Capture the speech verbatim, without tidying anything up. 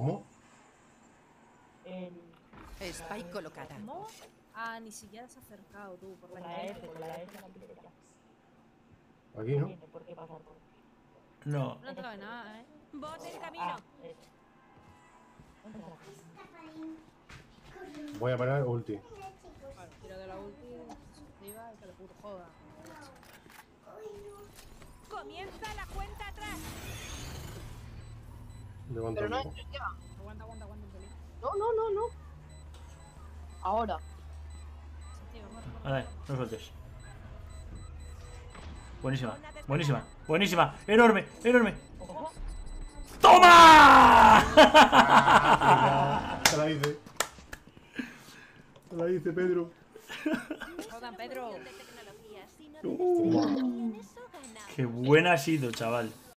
¿Cómo? El... Spike colocada. ¿Cómo? Ah, ni siquiera se ha acercado tú por la Con la esquina. F, con la F en la derecha. Aquí, ¿no? Tiene por qué pasar por... No. No te cabe nada, ¿eh? Bot en camino. Ah, eso. ¿Dónde está? Voy a parar ulti. Claro, tira de la ulti, se activa y que le puto joda. Comienza la cuenta atrás. Levanto Pero no un hay poco. energía. Aguanta, aguanta, aguanta un pelín. No, no, no, no. Ahora. Se activa, corre, corre, A ver, corre. no sueltes. Buenísima, buenísima, buenísima. Enorme, enorme. ¡Toma! Te la hice. Te la hice, Pedro. Jodan, Pedro. De tecnología. Si no Uh. tienes en eso, ganamos. Qué buena ha sido, chaval.